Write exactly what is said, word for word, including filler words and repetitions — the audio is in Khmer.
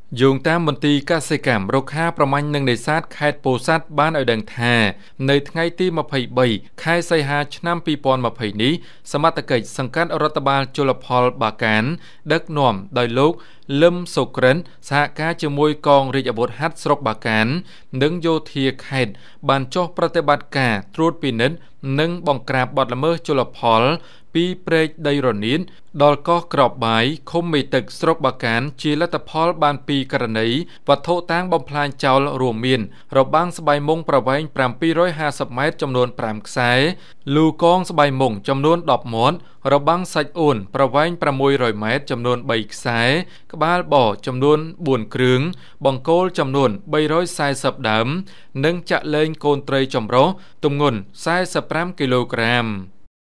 យោងតាមមន្ទីរកសិកម្មរុក្ខាប្រមាញ់និងនេសាទខេត្តពោធិ៍សាត់បានឲ្យដឹងថានៅថ្ងៃទីម្ភៃបីខែសីហាឆ្នាំពីរពាន់ម្ភៃនេះសមត្ថកិច្ចសង្កាត់រដ្ឋបាលជលផលបាកានដឹកនាំដោយលោកលឹមសុក្រិនសហការជាមួយកងរាជអាវុធហត្ថស្រុកបាកាននិងយោធាខេត្តបានចុះប្រតិបត្តិការត្រួតពិនិត្យនិងបង្ក្រាបបទល្មើសជលផលពីព្រែកដីរនៀនដល់កោះក្របបាយឃុំមេទឹកស្រុកបាកានជាលទ្ធផលបានពីករណីវត្ថុតាងបំផ្លាញចោលរួមមានរបាំងស្បៃមុងប្រវែងប្រាំពីររយហាសិបម៉ែត្រចំនួនប្រាំខ្សែលូកងស្បៃមុងចំនួនដប់មាត់របាំងសាច់អូនប្រវែងប្រាំមួយរយម៉ែត្រចំនួនបីខ្សែក្បាលបចំនួនបួនគ្រឿងបង្គោលចំនួនបីរយសែសិបដើមនិងចាក់លេងកូនត្រីចម្រុះទម្ងន់សែសិបប្រាំគីឡូក្រាម